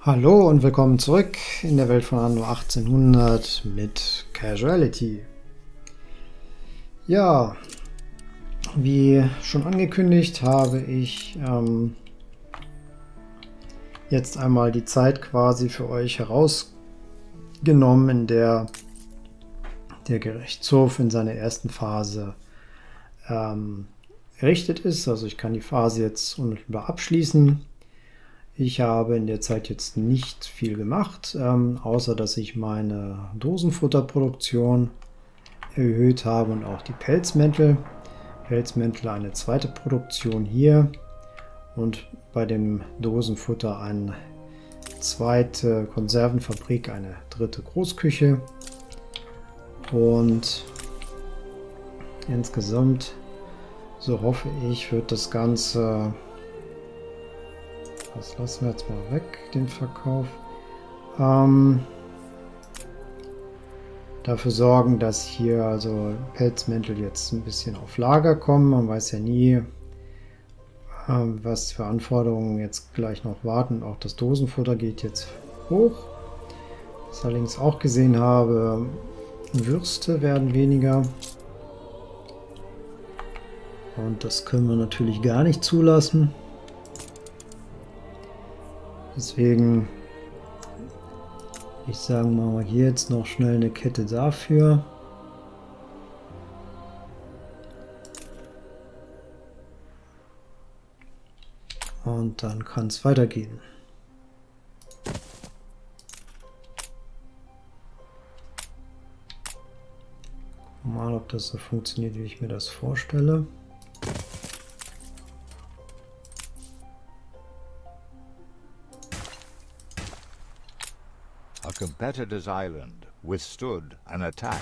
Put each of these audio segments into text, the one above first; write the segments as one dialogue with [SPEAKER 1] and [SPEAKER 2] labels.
[SPEAKER 1] Hallo und willkommen zurück in der Welt von Anno 1800 mit Casuality. Ja, wie schon angekündigt, habe ich jetzt einmal die Zeit quasi für euch herausgenommen, in der der Gerichtshof in seiner ersten Phase errichtet ist. Also ich kann die Phase jetzt unmittelbar abschließen. Ich habe in der Zeit jetzt nicht viel gemacht, außer dass ich meine Dosenfutterproduktion erhöht habe und auch die Pelzmäntel. Pelzmäntel eine zweite Produktion hier und bei dem Dosenfutter eine zweite Konservenfabrik, eine dritte Großküche. Und insgesamt, so hoffe ich, wird das Ganze... Das lassen wir jetzt mal weg, den Verkauf. Dafür sorgen, dass hier also Pelzmäntel jetzt ein bisschen auf Lager kommen. Man weiß ja nie, was für Anforderungen jetzt gleich noch warten. Auch das Dosenfutter geht jetzt hoch. Was ich allerdings auch gesehen habe, Würste werden weniger. Und das können wir natürlich gar nicht zulassen. Deswegen, ich sage mal, hier jetzt noch schnell eine Kette dafür. Und dann kann es weitergehen. Mal, ob das so funktioniert, wie ich mir das vorstelle.
[SPEAKER 2] A competitor's island withstood an attack.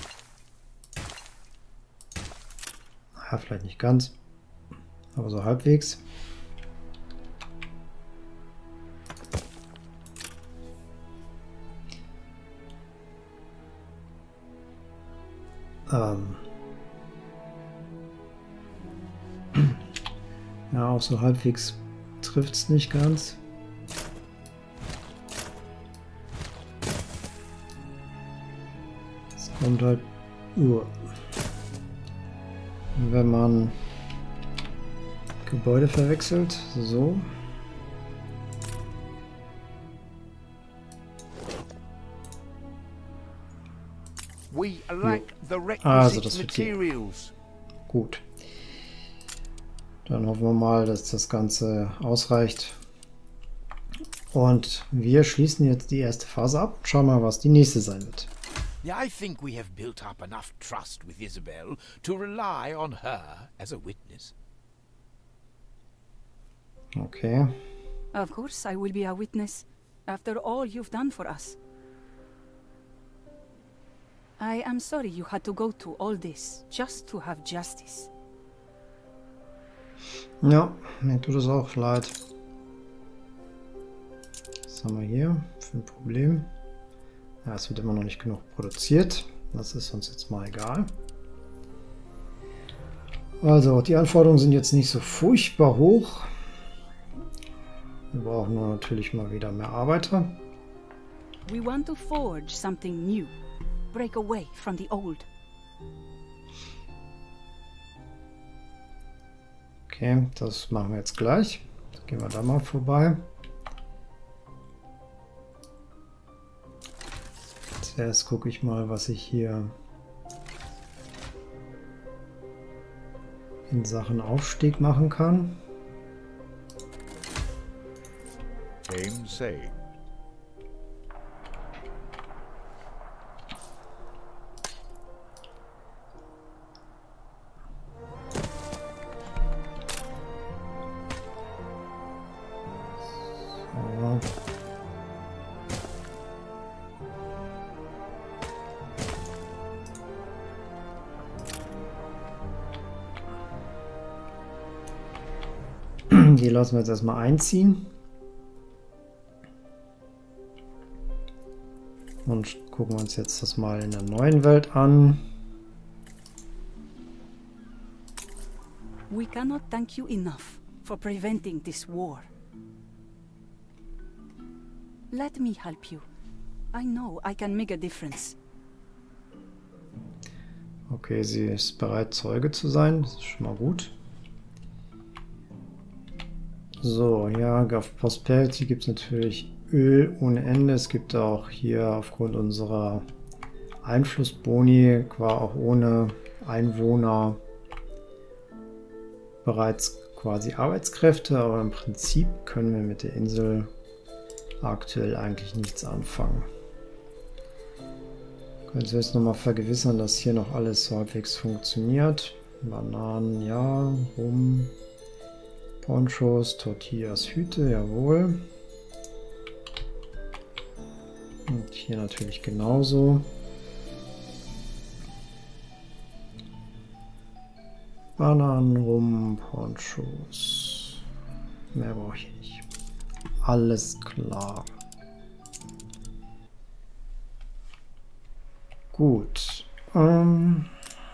[SPEAKER 1] Ja, vielleicht nicht ganz, aber so halbwegs. Ja, auch so halbwegs trifft es nicht ganz. Und halt, wenn man Gebäude verwechselt, so. Also das wird hier. Gut. Dann hoffen wir mal, dass das Ganze ausreicht. Und wir schließen jetzt die erste Phase ab. Schauen wir mal, was die nächste sein wird.
[SPEAKER 3] I think we have built up enough trust with Isabel to rely on her as a witness.
[SPEAKER 1] Okay.
[SPEAKER 4] Of course I will be a witness, after all you've done for us. I am sorry you had to go to all this, just to have justice.
[SPEAKER 1] Ja, mir tut es auch leid. Was haben wir hier für ein Problem? Ja, es wird immer noch nicht genug produziert. Das ist uns jetzt mal egal. Also, die Anforderungen sind jetzt nicht so furchtbar hoch. Wir brauchen nur natürlich mal wieder mehr Arbeiter.
[SPEAKER 4] We want to forge something new. Break away from the old.
[SPEAKER 1] Okay, das machen wir jetzt gleich. Gehen wir da mal vorbei. Zuerst gucke ich mal, was ich hier in Sachen Aufstieg machen kann.
[SPEAKER 2] Game saved.
[SPEAKER 1] Die lassen wir jetzt erstmal einziehen. Und gucken uns jetzt das mal in der neuen Welt an.
[SPEAKER 4] We cannot thank you enough for preventing this war. Let me help you. I know I can make a difference.
[SPEAKER 1] Okay, sie ist bereit, Zeuge zu sein. Das ist schon mal gut. So, ja, auf Prosperity gibt es natürlich Öl ohne Ende. Es gibt auch hier aufgrund unserer Einflussboni, auch ohne Einwohner, bereits quasi Arbeitskräfte. Aber im Prinzip können wir mit der Insel aktuell eigentlich nichts anfangen. Können wir jetzt nochmal vergewissern, dass hier noch alles halbwegs funktioniert. Bananen, ja, Rum, Ponchos, Tortillas, Hüte, jawohl. Und hier natürlich genauso. Bananen, Rum, Ponchos. Mehr brauche ich nicht. Alles klar. Gut. 2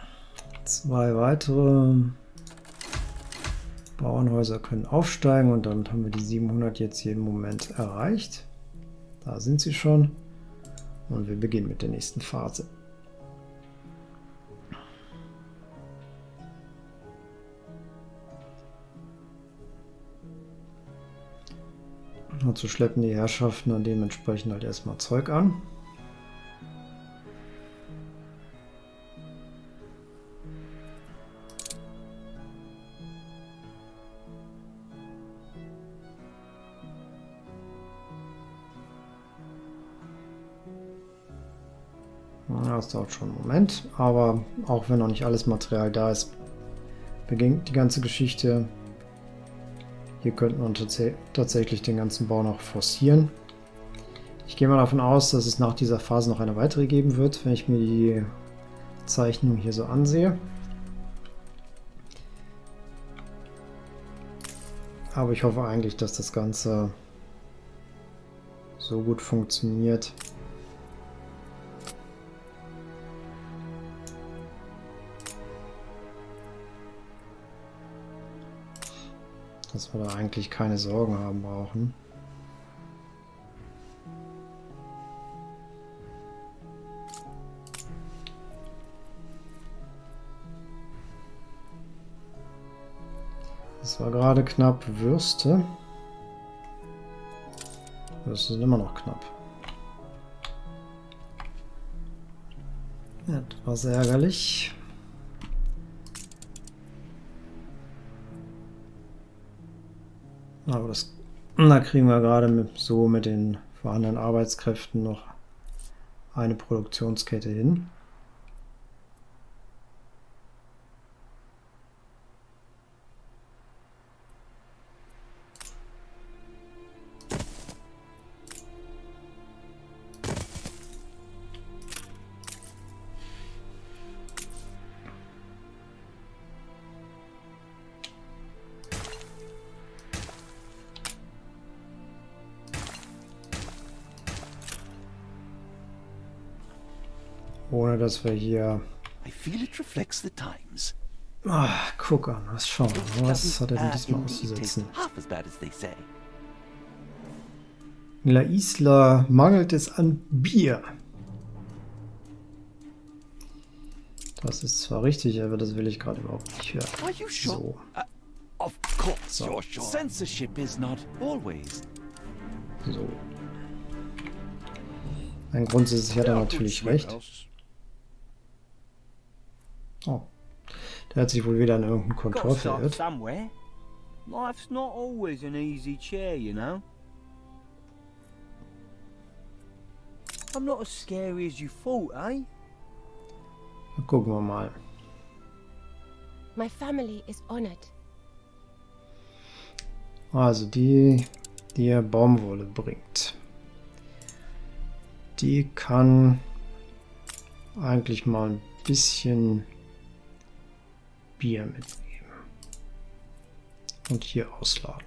[SPEAKER 1] weitere Bauernhäuser können aufsteigen und damit haben wir die 700 jetzt hier im Moment erreicht. Da sind sie schon. Und wir beginnen mit der nächsten Phase. Dazu schleppen die Herrschaften dann dementsprechend halt erstmal Zeug an. Das dauert schon einen Moment, aber auch wenn noch nicht alles Material da ist, beginnt die ganze Geschichte. Hier könnten wir tatsächlich den ganzen Bau noch forcieren. Ich gehe mal davon aus, dass es nach dieser Phase noch eine weitere geben wird, wenn ich mir die Zeichnung hier so ansehe. Aber ich hoffe eigentlich, dass das Ganze so gut funktioniert, dass wir da eigentlich keine Sorgen haben brauchen. Das war gerade knapp. Würste. Würste sind immer noch knapp. Etwas ärgerlich. Aber da kriegen wir gerade mit den vorhandenen Arbeitskräften noch eine Produktionskette hin. Ohne dass wir hier...
[SPEAKER 5] I feel it reflects the times.
[SPEAKER 1] Guck an, schauen. Was hat er denn diesmal auszusetzen? In La Isla mangelt es an Bier. Das ist zwar richtig, aber das will ich gerade überhaupt nicht hören. So.
[SPEAKER 5] Of course you're sure. Censorship is not always.
[SPEAKER 1] So. Ein grundsätzlich hat er natürlich recht. Oh. Der hat sich wohl wieder an irgendein Kontor verirrt.
[SPEAKER 6] Life's not always an easy chair, you know. I'm not as scary as you thought, eh?
[SPEAKER 1] Gucken wir mal.
[SPEAKER 7] My family is honored.
[SPEAKER 1] Also die Baumwolle bringt. Die kann eigentlich mal ein bisschen Bier mitnehmen und hier ausladen.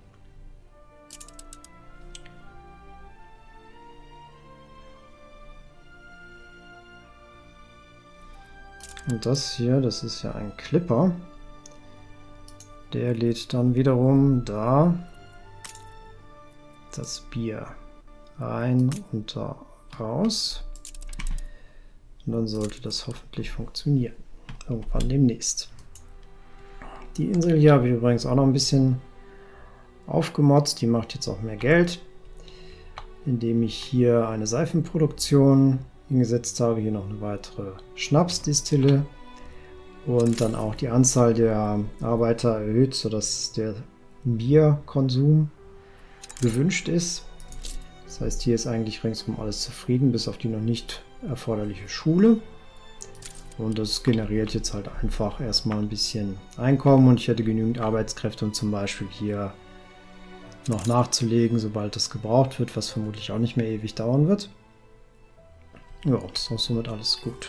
[SPEAKER 1] Und das hier, das ist ja ein Clipper. Der lädt dann wiederum da das Bier rein und da raus. Und dann sollte das hoffentlich funktionieren. Irgendwann demnächst. Die Insel hier habe ich übrigens auch noch ein bisschen aufgemotzt. Die macht jetzt auch mehr Geld, indem ich hier eine Seifenproduktion hingesetzt habe. Hier noch eine weitere Schnapsdistille und dann auch die Anzahl der Arbeiter erhöht, sodass der Bierkonsum gewünscht ist. Das heißt, hier ist eigentlich ringsum alles zufrieden, bis auf die noch nicht erforderliche Schule. Und das generiert jetzt halt einfach erstmal ein bisschen Einkommen und ich hätte genügend Arbeitskräfte, um zum Beispiel hier noch nachzulegen, sobald das gebraucht wird, was vermutlich auch nicht mehr ewig dauern wird. Ja, ist auch somit alles gut.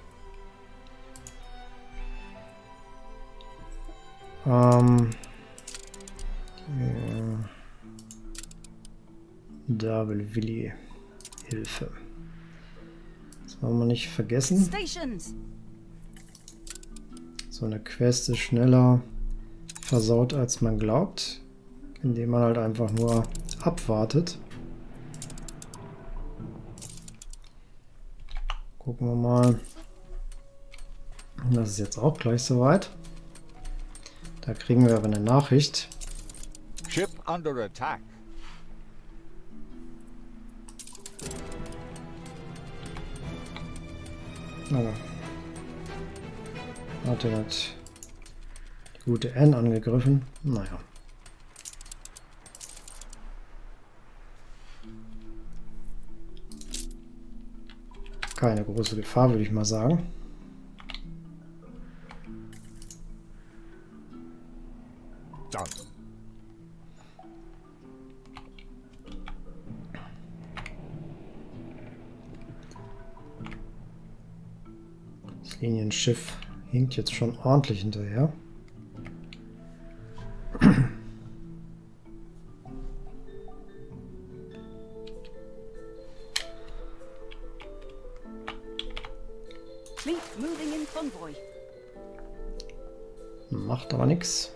[SPEAKER 1] Da will Willi Hilfe. Das wollen wir nicht vergessen.
[SPEAKER 4] Stations.
[SPEAKER 1] So eine Quest ist schneller versaut, als man glaubt, indem man halt einfach nur abwartet. Gucken wir mal. Das ist jetzt auch gleich soweit. Da kriegen wir aber eine Nachricht.
[SPEAKER 2] Ship under attack.
[SPEAKER 1] Oh. Hat er die gute N angegriffen? Naja. Keine große Gefahr, würde ich mal sagen.
[SPEAKER 2] Done.
[SPEAKER 1] Das Linienschiff hinkt jetzt schon ordentlich hinterher.
[SPEAKER 4] Fleet moving in convoy.
[SPEAKER 1] Macht aber nichts.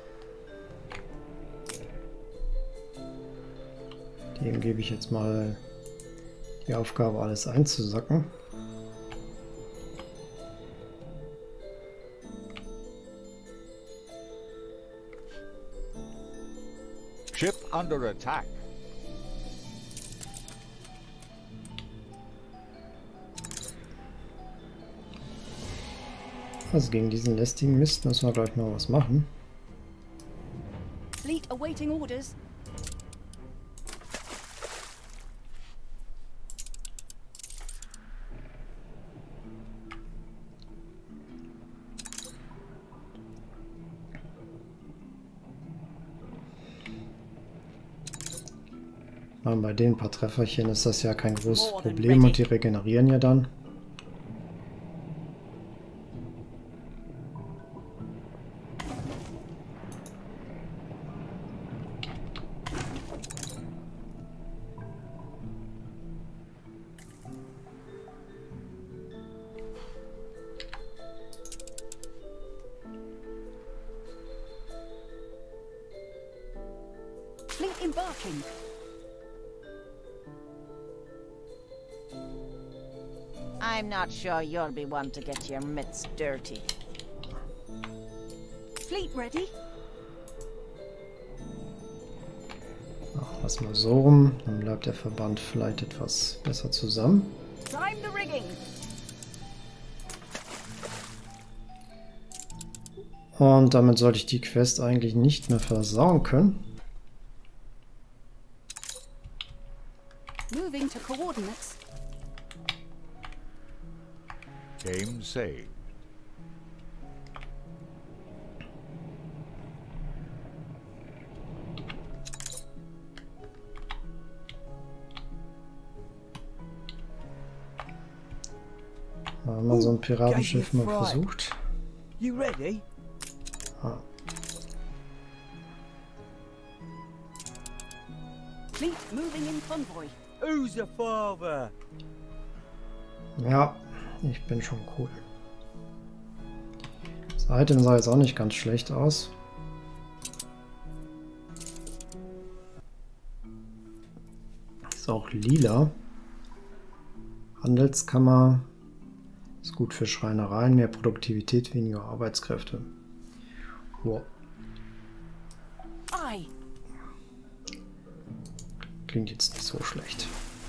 [SPEAKER 1] Dem gebe ich jetzt mal die Aufgabe, alles einzusacken.
[SPEAKER 2] Ship under attack.
[SPEAKER 1] Also gegen diesen lästigen Mist müssen wir gleich mal was machen.
[SPEAKER 4] Fleet awaiting orders.
[SPEAKER 1] Bei den paar Trefferchen ist das ja kein großes Problem und die regenerieren ja dann.
[SPEAKER 4] Fleet embarking.
[SPEAKER 8] I'm not sure you'll be one to get your mitts dirty.
[SPEAKER 4] Fleet ready.
[SPEAKER 1] Lass mal so rum, dann bleibt der Verband vielleicht etwas besser zusammen.
[SPEAKER 4] Prime the rigging.
[SPEAKER 1] Und damit sollte ich die Quest eigentlich nicht mehr versauen können.
[SPEAKER 4] Moving to coordinates.
[SPEAKER 2] Game saved.
[SPEAKER 1] Da haben wir so ein Piratenschiff mal versucht.
[SPEAKER 6] You ready?
[SPEAKER 1] Ah.
[SPEAKER 4] Fleet moving in convoy.
[SPEAKER 6] Who's the father?
[SPEAKER 1] Ja, ich bin schon cool. Das Item sah jetzt auch nicht ganz schlecht aus. Ist auch lila. Handelskammer ist gut für Schreinereien, mehr Produktivität, weniger Arbeitskräfte. Wow. Klingt jetzt nicht so schlecht.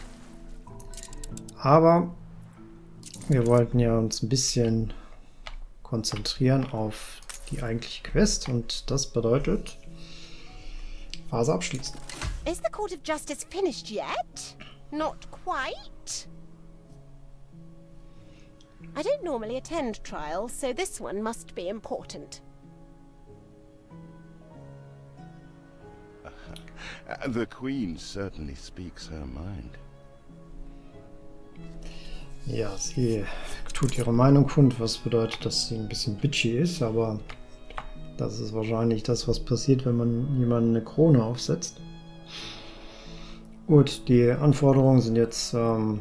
[SPEAKER 1] Aber wir wollten ja uns ein bisschen konzentrieren auf die eigentliche Quest und das bedeutet Phase abschließen.
[SPEAKER 7] Is the Court of Justice finished yet? Not quite. I don't normally attend trials, so this one must be important.
[SPEAKER 9] The Queen certainly speaks her mind.
[SPEAKER 1] Ja, sie tut ihre Meinung kund, was bedeutet, dass sie ein bisschen bitchy ist, aber das ist wahrscheinlich das, was passiert, wenn man jemanden eine Krone aufsetzt. Gut, die Anforderungen sind jetzt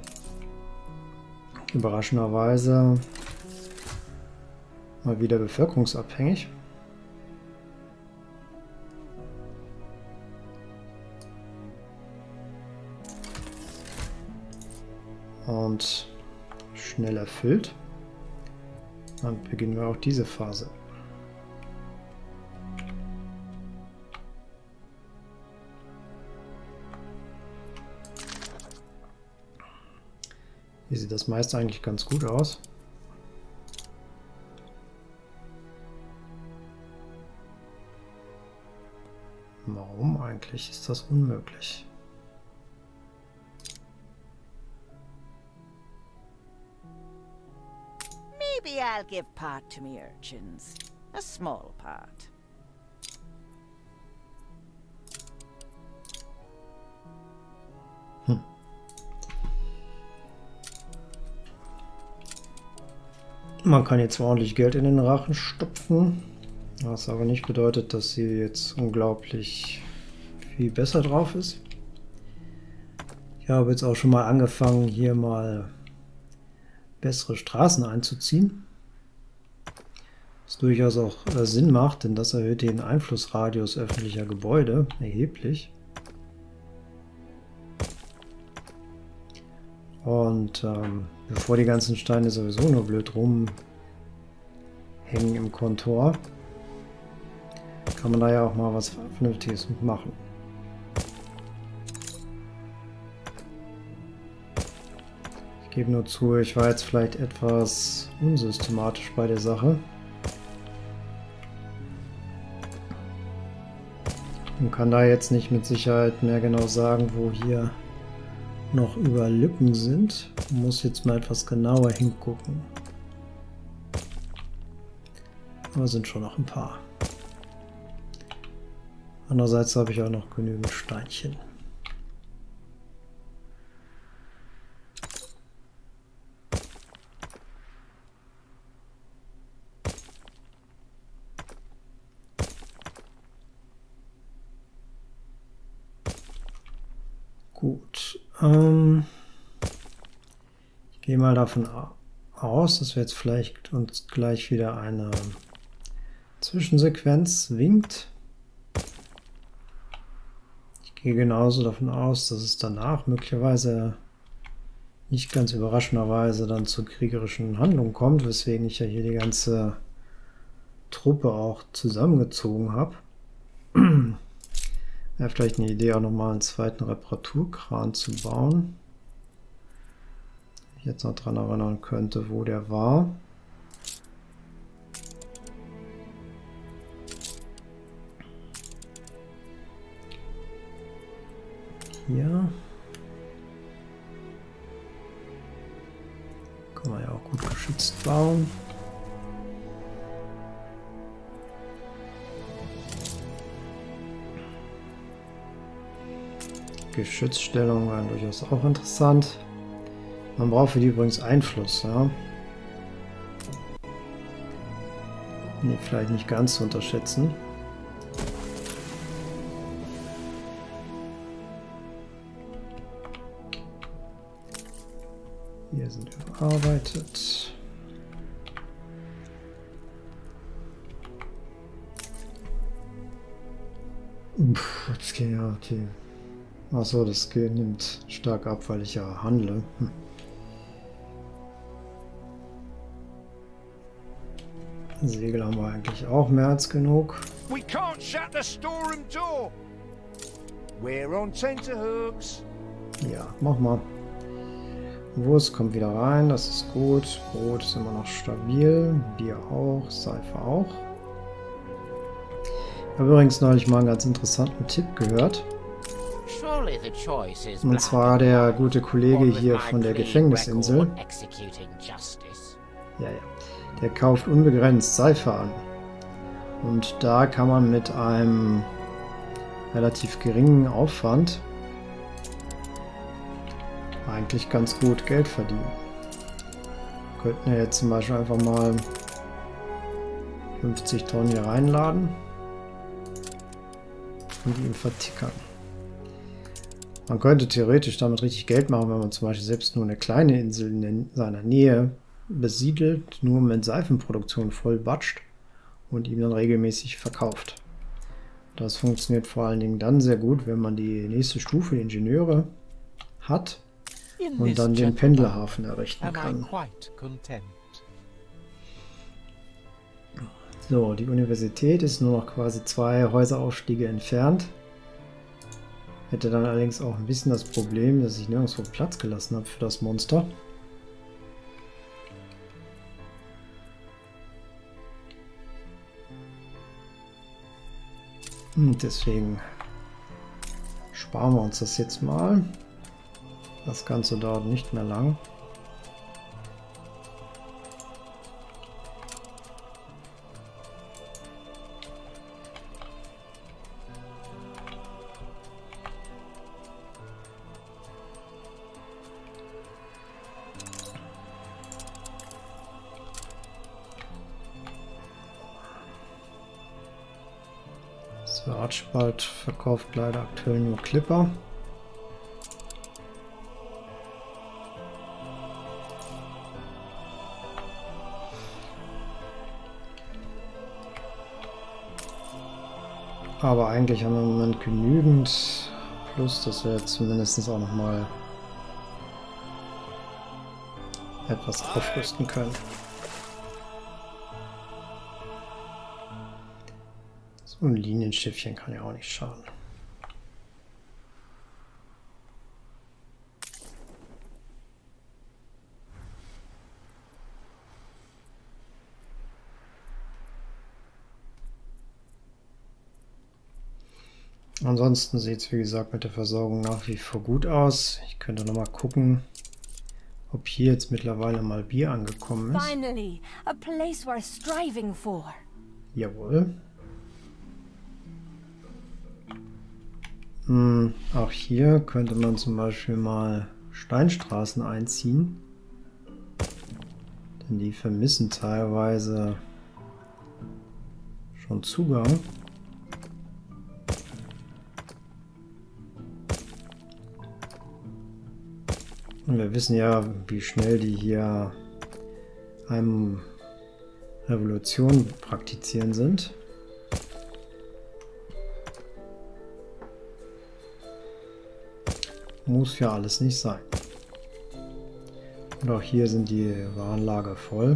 [SPEAKER 1] überraschenderweise mal wieder bevölkerungsabhängig. Und schnell erfüllt. Dann beginnen wir auch diese Phase. Hier sieht das meiste eigentlich ganz gut aus. Warum eigentlich ist das unmöglich?
[SPEAKER 8] Maybe I'll give part to me urchins. A small part.
[SPEAKER 1] Man kann jetzt ordentlich Geld in den Rachen stopfen, was aber nicht bedeutet, dass sie jetzt unglaublich viel besser drauf ist. Ich habe jetzt auch schon mal angefangen, hier mal bessere Straßen einzuziehen. Was durchaus auch Sinn macht, denn das erhöht den Einflussradius öffentlicher Gebäude erheblich. Und bevor die ganzen Steine sowieso nur blöd rumhängen im Kontor, kann man da ja auch mal was Vernünftiges machen. Ich gebe nur zu, ich war jetzt vielleicht etwas unsystematisch bei der Sache. Man kann da jetzt nicht mit Sicherheit mehr genau sagen, wo hier noch über Lücken sind. Man muss jetzt mal etwas genauer hingucken. Aber sind schon noch ein paar. Andererseits habe ich auch noch genügend Steinchen. Gut. Ich gehe mal davon aus, dass wir jetzt vielleicht uns gleich wieder eine Zwischensequenz winkt. Ich gehe genauso davon aus, dass es danach möglicherweise nicht ganz überraschenderweise dann zur kriegerischen Handlung kommt, weswegen ich ja hier die ganze Truppe auch zusammengezogen habe. Wäre vielleicht eine Idee, auch nochmal einen zweiten Reparaturkran zu bauen. Ich jetzt noch dran erinnern könnte, wo der war. Hier. Kann man ja auch gut geschützt bauen. Geschützstellungen waren durchaus auch interessant. Man braucht für die übrigens Einfluss, ja. Nee, vielleicht nicht ganz zu unterschätzen. Hier sind überarbeitet. Jetzt gehen ja die Achso, das nimmt stark ab, weil ich ja handle. Segel haben wir eigentlich auch mehr als genug.
[SPEAKER 3] We can't shut the storeroom door. We're on tenterhooks.
[SPEAKER 1] Ja, mach mal. Wurst kommt wieder rein, das ist gut. Brot ist immer noch stabil. Bier auch, Seife auch. Ich habe übrigens neulich mal einen ganz interessanten Tipp gehört. Und zwar der gute Kollege hier von der Gefängnisinsel. Ja, der kauft unbegrenzt Seife an. Und da kann man mit einem relativ geringen Aufwand eigentlich ganz gut Geld verdienen. Wir könnten ja jetzt zum Beispiel einfach mal 50 Tonnen hier reinladen und ihn vertickern. Man könnte theoretisch damit richtig Geld machen, wenn man zum Beispiel selbst nur eine kleine Insel in seiner Nähe besiedelt, nur mit Seifenproduktion voll batscht und ihm dann regelmäßig verkauft. Das funktioniert vor allen Dingen dann sehr gut, wenn man die nächste Stufe Ingenieure hat und dann den Pendlerhafen errichten kann. So, die Universität ist nur noch quasi 2 Häuseraufstiege entfernt. Hätte dann allerdings auch ein bisschen das Problem, dass ich nirgendwo Platz gelassen habe für das Monster. Und deswegen sparen wir uns das jetzt mal. Das Ganze dauert nicht mehr lang. Archibald verkauft leider aktuell nur Clipper. Aber eigentlich haben wir im Moment genügend, plus dass wir zumindest auch noch mal etwas aufrüsten können. So ein Linienschiffchen kann ja auch nicht schaden. Ansonsten sieht es wie gesagt mit der Versorgung nach wie vor gut aus. Ich könnte noch mal gucken, ob hier jetzt mittlerweile mal Bier angekommen ist.
[SPEAKER 10] Finally, a place worth striving for.
[SPEAKER 1] Jawohl. Auch hier könnte man zum Beispiel mal Steinstraßen einziehen. Denn die vermissen teilweise schon Zugang. Und wir wissen ja, wie schnell die hier einem Revolution praktizieren sind. Muss ja alles nicht sein. Und auch hier sind die Warenlager voll.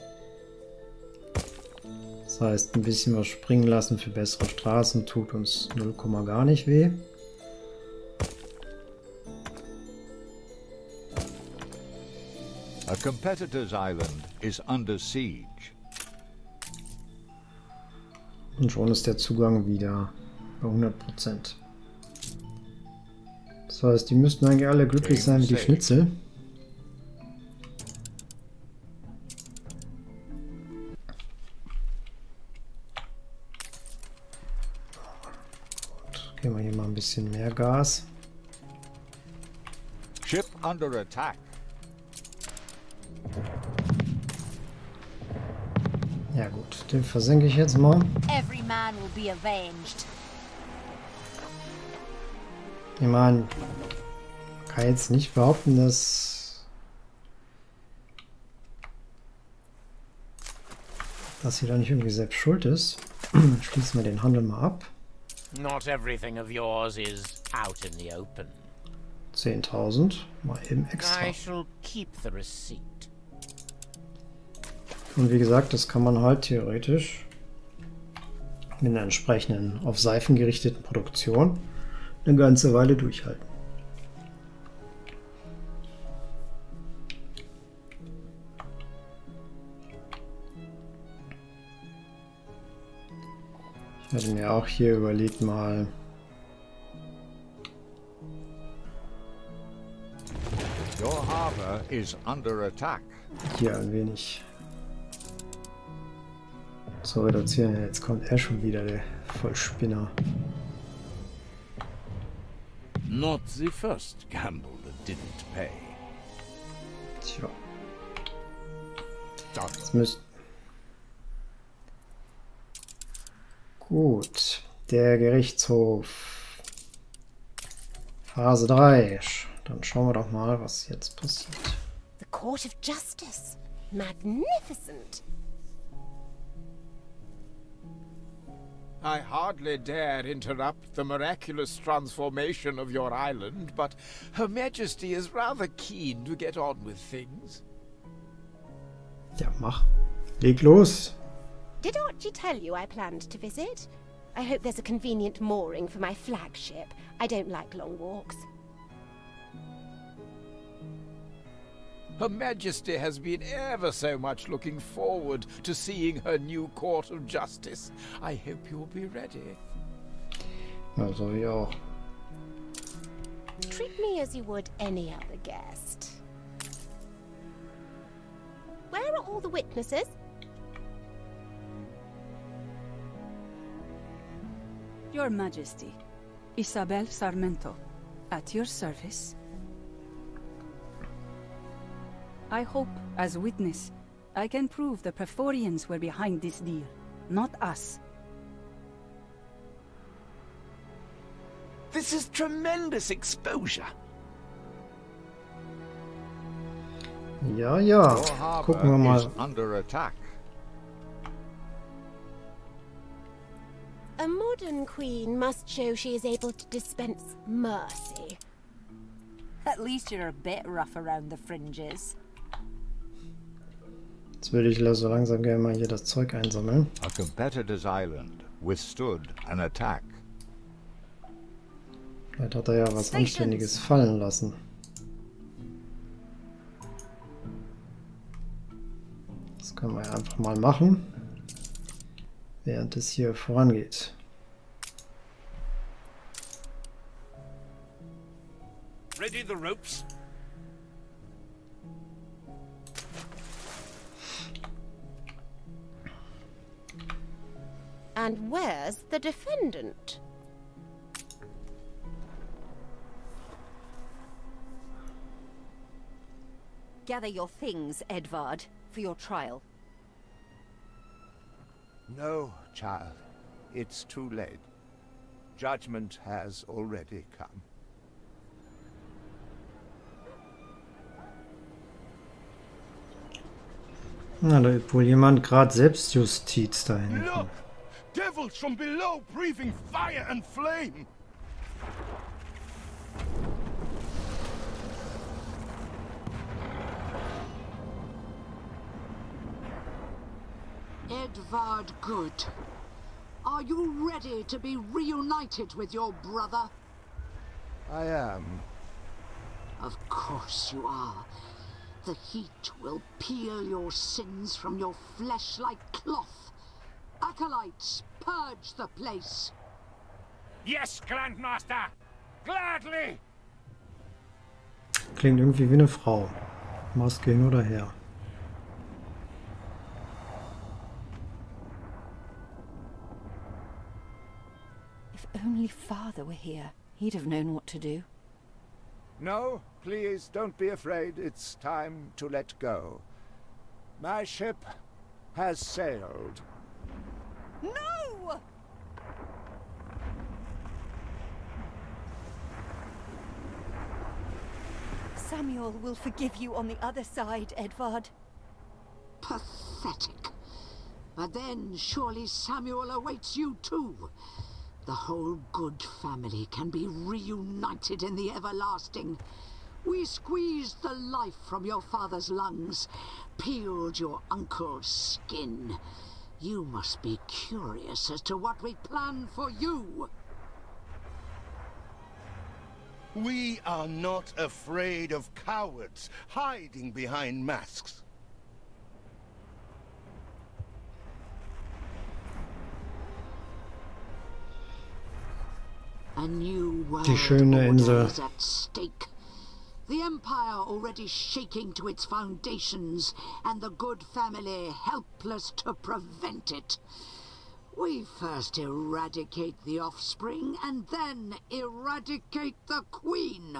[SPEAKER 1] Das heißt, ein bisschen was springen lassen für bessere Straßen tut uns 0, gar nicht weh.
[SPEAKER 2] A competitor's island is under siege.
[SPEAKER 1] Und schon ist der Zugang wieder bei 100%. Das heißt, die müssten eigentlich alle glücklich sein wie die Schnitzel. Gut, geben wir hier mal ein bisschen mehr Gas.
[SPEAKER 2] Ship under attack.
[SPEAKER 1] Ja gut, den versenke ich jetzt mal.
[SPEAKER 10] Every man will be avenged.
[SPEAKER 1] Ich meine, kann jetzt nicht behaupten, dass sie da nicht irgendwie selbst schuld ist. Schließen wir den Handel mal ab.
[SPEAKER 3] Not everything of yours is out in the open.
[SPEAKER 1] 10.000. Mal eben extra.
[SPEAKER 3] I shall keep the receipt.
[SPEAKER 1] Und wie gesagt, das kann man halt theoretisch mit einer entsprechenden auf Seifen gerichteten Produktion eine ganze Weile durchhalten. Ich hatte mir auch hier überlegt, mal
[SPEAKER 2] Your harbor is under attack.
[SPEAKER 1] hier ein wenig zu reduzieren. Jetzt kommt er schon wieder, der Vollspinner.
[SPEAKER 5] Not the first gamble that didn't pay.
[SPEAKER 1] Tja. Jetzt müsst... Gut. Der Gerichtshof. Phase 3. Dann schauen wir doch mal, was jetzt passiert.
[SPEAKER 7] The Court of Justice. Magnificent.
[SPEAKER 3] I hardly dare interrupt the miraculous transformation of your island, but Her Majesty is rather keen to get on with things.
[SPEAKER 1] Ja, mach. Leg los.
[SPEAKER 7] Did Archie tell you I planned to visit? I hope there's a convenient mooring for my flagship. I don't like long walks.
[SPEAKER 3] Her Majesty has been ever so much looking forward to seeing her new Court of Justice. I hope you'll be ready.
[SPEAKER 1] Also wie auch.
[SPEAKER 7] Treat me as you would any other guest. Where are all the witnesses?
[SPEAKER 4] Your Majesty, Isabel Sarmento, at your service. I hope, as witness, I can prove the Preforians were behind this deal, not us.
[SPEAKER 5] This is tremendous exposure.
[SPEAKER 1] Ja, ja.
[SPEAKER 2] Your harbor
[SPEAKER 1] Gucken wir mal.
[SPEAKER 2] is under attack.
[SPEAKER 7] A modern queen must show she is able to dispense mercy.
[SPEAKER 10] At least you're a bit rough around the fringes.
[SPEAKER 1] Jetzt würde ich so langsam gerne mal hier das Zeug einsammeln.
[SPEAKER 2] A competitor's island withstood an attack.
[SPEAKER 1] Vielleicht hat er ja was Anständiges fallen lassen. Das können wir einfach mal machen, während es hier vorangeht.
[SPEAKER 5] Ready the ropes?
[SPEAKER 7] And where's the defendant?
[SPEAKER 11] Gather your things, Edvard, for your trial.
[SPEAKER 12] No, child. It's too late. Judgment has already come.
[SPEAKER 1] Na, da ist wohl jemand gerade Selbstjustiz da hinten.
[SPEAKER 9] Look! Devils from below breathing fire and flame!
[SPEAKER 13] Edvard Good, are you ready to be reunited with your brother?
[SPEAKER 12] I am.
[SPEAKER 13] Of course you are. The heat will peel your sins from your flesh like cloth. Acolytes, purge the place.
[SPEAKER 14] Yes, Grandmaster! Gladly!
[SPEAKER 1] Klingt irgendwie wie eine Frau. Maske hin oder her.
[SPEAKER 11] If only Father were here, he'd have known what to do.
[SPEAKER 12] No, please don't be afraid. It's time to let go. My ship has sailed.
[SPEAKER 11] No! Samuel will forgive you on the other side, Edvard.
[SPEAKER 13] Pathetic. But then surely Samuel awaits you too. the whole good family can be reunited in the everlasting. We squeezed the life from your father's lungs, peeled your uncle's skin. You must be curious as to what we plan for you.
[SPEAKER 9] We are not afraid of cowards hiding behind masks.
[SPEAKER 13] A new world
[SPEAKER 1] Die schöne Insel.
[SPEAKER 13] is at stake. The Empire already shaking to its foundations, and the good family helpless to prevent it. We first eradicate the offspring, and then eradicate the Queen.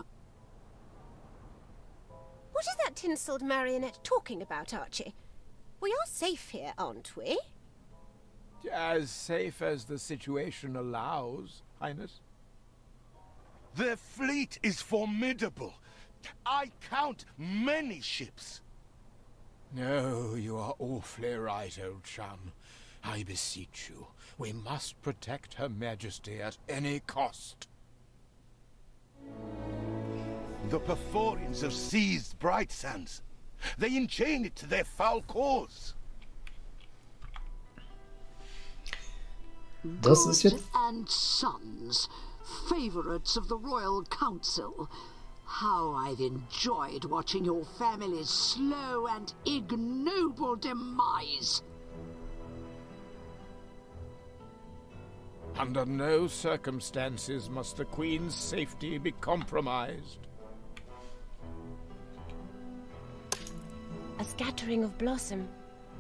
[SPEAKER 7] What is that tinselled marionette talking about, Archie? We are safe here, aren't we?
[SPEAKER 3] As safe as the situation allows, Highness.
[SPEAKER 9] Their fleet is formidable. I count many ships.
[SPEAKER 3] No, you are awfully right, old chum. I beseech you, we must protect Her Majesty at any cost.
[SPEAKER 9] The Perforians have seized Bright Sands. They enchain it to their foul cause.
[SPEAKER 1] Das ist jetzt...
[SPEAKER 13] And sons, favorites of the Royal Council. How I've enjoyed watching your family's slow and ignoble demise.
[SPEAKER 3] Under no circumstances must the Queen's safety be compromised.
[SPEAKER 7] A scattering of blossom.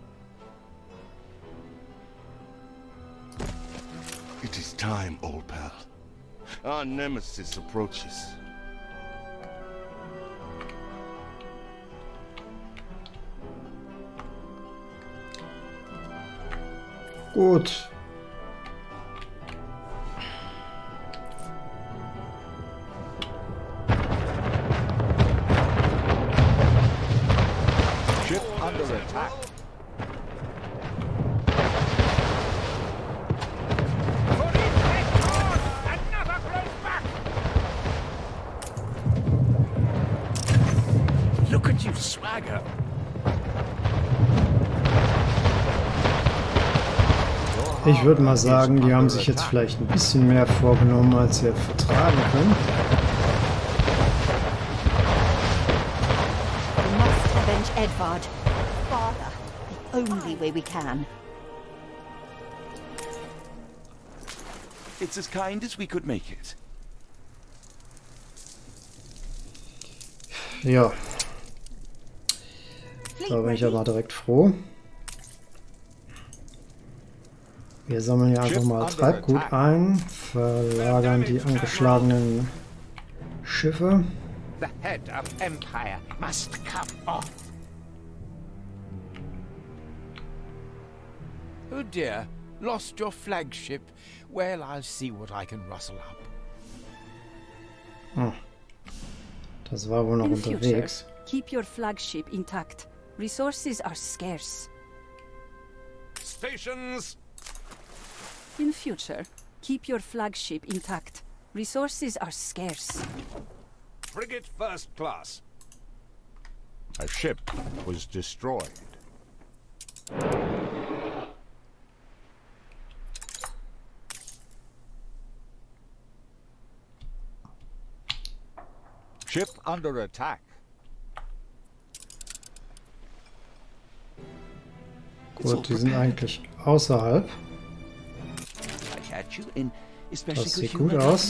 [SPEAKER 9] It is time, old pal. Our nemesis approaches.
[SPEAKER 1] Gut.
[SPEAKER 2] Ship under attack.
[SPEAKER 5] Look at you swagger.
[SPEAKER 1] Ich würde mal sagen, die haben sich jetzt vielleicht ein bisschen mehr vorgenommen, als sie vertragen können.
[SPEAKER 11] We must avenge Edvard. Father, the only way we can.
[SPEAKER 5] It's as kind as we could make it.
[SPEAKER 1] Ja. Da bin ich aber direkt froh. Wir sammeln hier einfach mal Treibgut ein, verlagern die angeschlagenen Schiffe.
[SPEAKER 14] The head of Empire must come off.
[SPEAKER 3] Oh dear, lost your flagship. Well, I'll see what I can rustle up.
[SPEAKER 1] Hm. Das war wohl noch unterwegs.
[SPEAKER 4] Keep your flagship intact. Resources are scarce.
[SPEAKER 14] Stations!
[SPEAKER 4] In future, keep your flagship intact. Resources are scarce.
[SPEAKER 14] Frigate first class.
[SPEAKER 2] A ship was destroyed. Ship under attack.
[SPEAKER 1] Gut, die sind eigentlich außerhalb. Das sieht gut aus.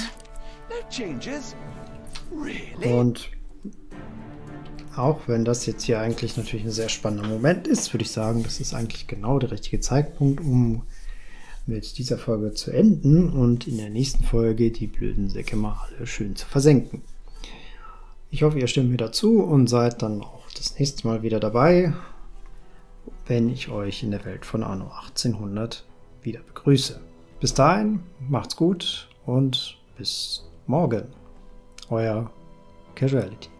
[SPEAKER 1] Und auch wenn das jetzt hier eigentlich natürlich ein sehr spannender Moment ist, würde ich sagen, das ist eigentlich genau der richtige Zeitpunkt, um mit dieser Folge zu enden und in der nächsten Folge die blöden Säcke mal alle schön zu versenken. Ich hoffe, ihr stimmt mir dazu und seid dann auch das nächste Mal wieder dabei, wenn ich euch in der Welt von Anno 1800 wieder begrüße. Bis dahin, macht's gut und bis morgen. Euer Casuality.